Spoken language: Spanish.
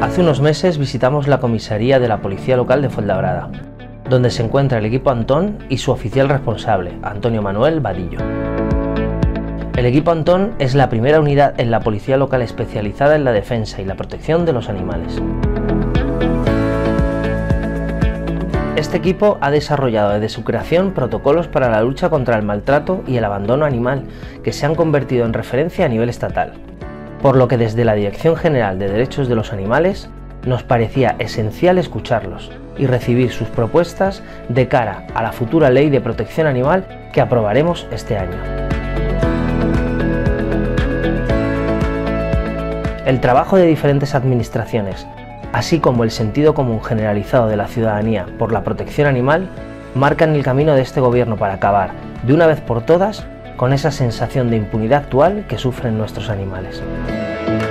Hace unos meses visitamos la comisaría de la Policía Local de Fuenlabrada, donde se encuentra el equipo Antón y su oficial responsable, Antonio Manuel Vadillo. El equipo Antón es la primera unidad en la Policía Local especializada en la defensa y la protección de los animales. Este equipo ha desarrollado desde su creación protocolos para la lucha contra el maltrato y el abandono animal que se han convertido en referencia a nivel estatal, por lo que desde la Dirección General de Derechos de los Animales nos parecía esencial escucharlos y recibir sus propuestas de cara a la futura Ley de Protección Animal que aprobaremos este año. El trabajo de diferentes administraciones, así como el sentido común generalizado de la ciudadanía por la protección animal, marcan el camino de este gobierno para acabar, de una vez por todas, con esa sensación de impunidad actual que sufren nuestros animales.